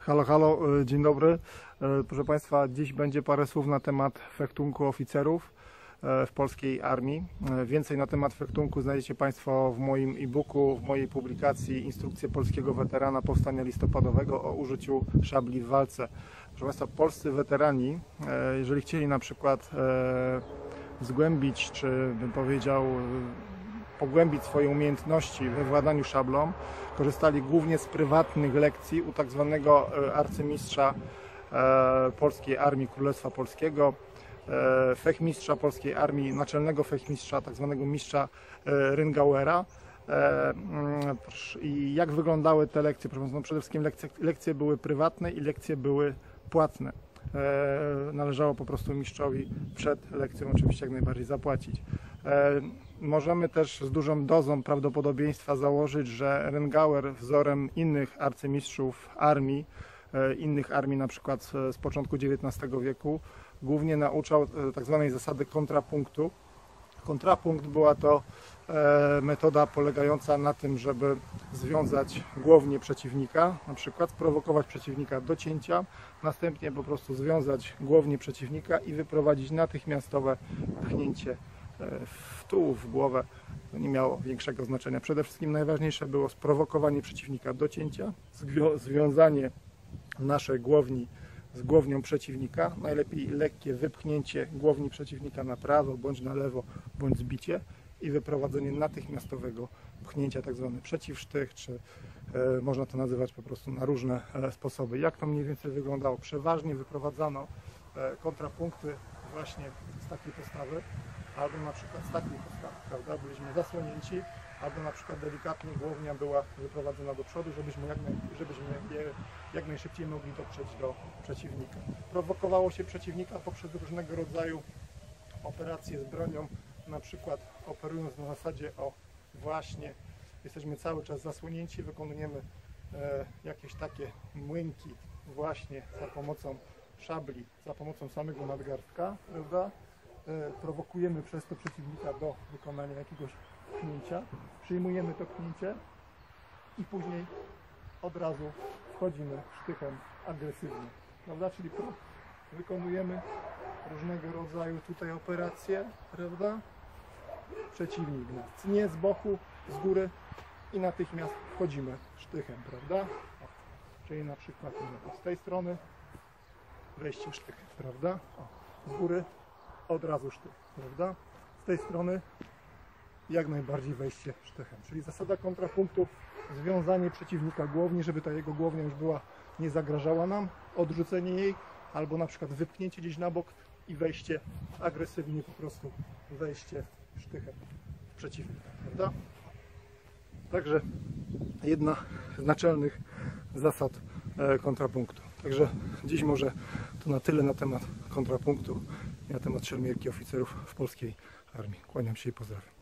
Halo, halo, dzień dobry. Proszę Państwa, dziś będzie parę słów na temat fechtunku oficerów w polskiej armii. Więcej na temat fechtunku znajdziecie Państwo w moim e-booku, w mojej publikacji Instrukcje polskiego weterana powstania listopadowego o użyciu szabli w walce. Proszę Państwa, polscy weterani, jeżeli chcieli na przykład zgłębić, czy bym powiedział, pogłębić swoje umiejętności we władaniu szablą, korzystali głównie z prywatnych lekcji u tak zwanego arcymistrza polskiej armii Królestwa Polskiego, fechmistrza polskiej armii, naczelnego fechmistrza, tak zwanego mistrza Ryngauera. I jak wyglądały te lekcje? Proszę Państwa, no przede wszystkim lekcje były prywatne i lekcje były płatne. Należało po prostu mistrzowi przed lekcją oczywiście jak najbardziej zapłacić. Możemy też z dużą dozą prawdopodobieństwa założyć, że Ryngauer wzorem innych arcymistrzów armii, na przykład z początku XIX wieku, głównie nauczał tak zwanej zasady kontrapunktu. Kontrapunkt była to metoda polegająca na tym, żeby związać głownię przeciwnika, na przykład sprowokować przeciwnika do cięcia, następnie po prostu związać głownię przeciwnika i wyprowadzić natychmiastowe pchnięcie w tułów, w głowę. To nie miało większego znaczenia. Przede wszystkim najważniejsze było sprowokowanie przeciwnika do cięcia, związanie naszej głowni z głownią przeciwnika, najlepiej lekkie wypchnięcie głowni przeciwnika na prawo, bądź na lewo, bądź zbicie i wyprowadzenie natychmiastowego pchnięcia, tak zwany przeciwsztych, czy można to nazywać po prostu na różne sposoby. Jak to mniej więcej wyglądało? Przeważnie wyprowadzano kontrapunkty właśnie z takiej postawy, albo na przykład z takiej postawy, prawda? Byliśmy zasłonięci, albo na przykład delikatnie głownia była wyprowadzona do przodu, żebyśmy jak najszybciej mogli dotrzeć do przeciwnika. Prowokowało się przeciwnika poprzez różnego rodzaju operacje z bronią, na przykład operując na zasadzie właśnie jesteśmy cały czas zasłonięci, wykonujemy jakieś takie młynki właśnie za pomocą szabli, za pomocą samego nadgarstka, prawda? Prowokujemy przez to przeciwnika do wykonania jakiegoś pchnięcia, przyjmujemy to pchnięcie i później od razu wchodzimy sztychem agresywnie, prawda? Czyli wykonujemy różnego rodzaju tutaj operacje, prawda? Przeciwnik nas tnie z boku, z góry i natychmiast wchodzimy sztychem, prawda? Czyli na przykład z tej strony wejście sztychem, prawda? Z góry od razu sztych, prawda? Z tej strony jak najbardziej wejście sztychem. Czyli zasada kontrapunktu, związanie przeciwnika głowni, żeby ta jego głownia już nie zagrażała nam, odrzucenie jej, albo na przykład wypchnięcie gdzieś na bok i wejście agresywnie, po prostu wejście sztychem w przeciwnika, prawda? Także jedna z naczelnych zasad kontrapunktu. Także dziś może to na tyle na temat kontrapunktu i na temat szermierki oficerów w polskiej armii. Kłaniam się i pozdrawiam.